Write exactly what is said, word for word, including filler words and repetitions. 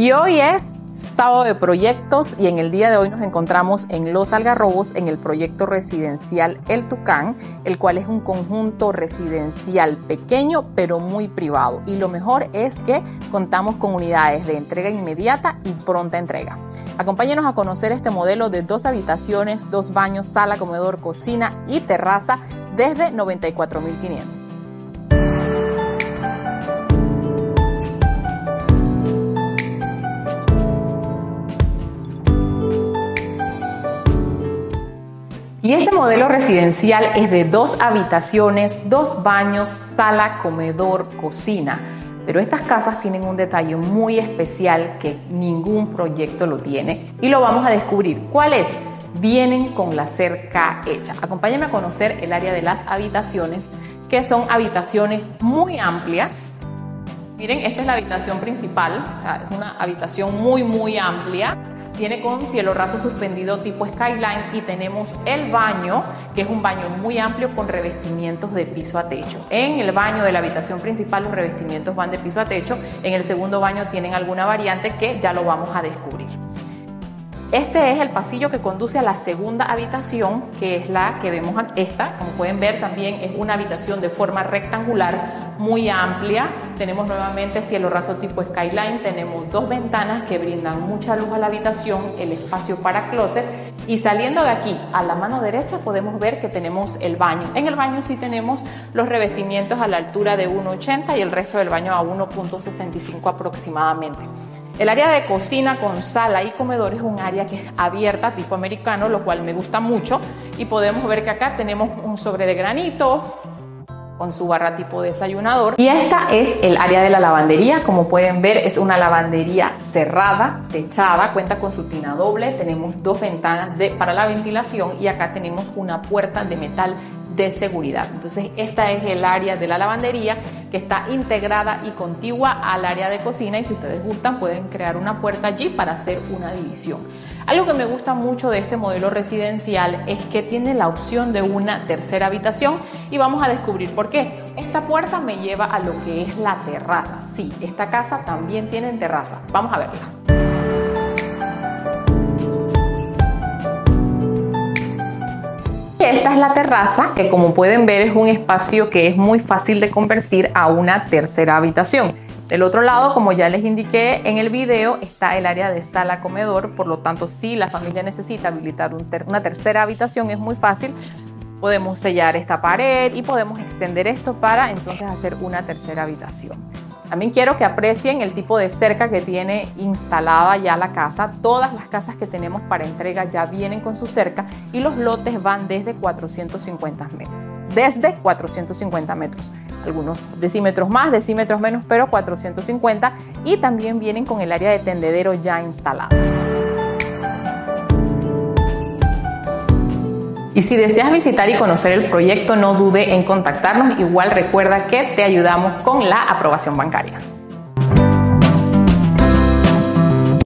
Y hoy es sábado de proyectos y en el día de hoy nos encontramos en Los Algarrobos en el proyecto residencial El Tucán, el cual es un conjunto residencial pequeño pero muy privado. Y lo mejor es que contamos con unidades de entrega inmediata y pronta entrega. Acompáñenos a conocer este modelo de dos habitaciones, dos baños, sala, comedor, cocina y terraza desde noventa y cuatro mil quinientos. Y este modelo residencial es de dos habitaciones, dos baños, sala, comedor, cocina. Pero estas casas tienen un detalle muy especial que ningún proyecto lo tiene y lo vamos a descubrir. ¿Cuál es? Vienen con la cerca hecha. Acompáñenme a conocer el área de las habitaciones, que son habitaciones muy amplias. Miren, esta es la habitación principal, es una habitación muy muy amplia. Tiene con cielo raso suspendido tipo skyline y tenemos el baño, que es un baño muy amplio con revestimientos de piso a techo. En el baño de la habitación principal los revestimientos van de piso a techo. En el segundo baño tienen alguna variante que ya lo vamos a descubrir. Este es el pasillo que conduce a la segunda habitación, que es la que vemos esta. Como pueden ver, también es una habitación de forma rectangular, muy amplia. Tenemos nuevamente cielo raso tipo skyline, tenemos dos ventanas que brindan mucha luz a la habitación, el espacio para closet, y saliendo de aquí a la mano derecha podemos ver que tenemos el baño. En el baño sí tenemos los revestimientos a la altura de uno ochenta y el resto del baño a uno punto sesenta y cinco aproximadamente. El área de cocina con sala y comedor es un área que es abierta, tipo americano, lo cual me gusta mucho. Y podemos ver que acá tenemos un sobre de granito con su barra tipo desayunador. Y esta es el área de la lavandería. Como pueden ver, es una lavandería cerrada, techada, cuenta con su tina doble. Tenemos dos ventanas de, para la ventilación y acá tenemos una puerta de metal de seguridad. Entonces esta es el área de la lavandería que está integrada y contigua al área de cocina, y si ustedes gustan pueden crear una puerta allí para hacer una división. Algo que me gusta mucho de este modelo residencial es que tiene la opción de una tercera habitación y vamos a descubrir por qué. Esta puerta me lleva a lo que es la terraza. Sí, esta casa también tiene terraza. Vamos a verla. Esta es la terraza, que como pueden ver es un espacio que es muy fácil de convertir a una tercera habitación. Del otro lado, como ya les indiqué en el video, está el área de sala comedor. Por lo tanto, si la familia necesita habilitar un ter- una tercera habitación, es muy fácil. Podemos sellar esta pared y podemos extender esto para entonces hacer una tercera habitación. También quiero que aprecien el tipo de cerca que tiene instalada ya la casa. Todas las casas que tenemos para entrega ya vienen con su cerca y los lotes van desde cuatrocientos cincuenta metros. Desde cuatrocientos cincuenta metros. Algunos decímetros más, decímetros menos, pero cuatrocientos cincuenta. Y también vienen con el área de tendedero ya instalada. Y si deseas visitar y conocer el proyecto, no dude en contactarnos. Igual recuerda que te ayudamos con la aprobación bancaria.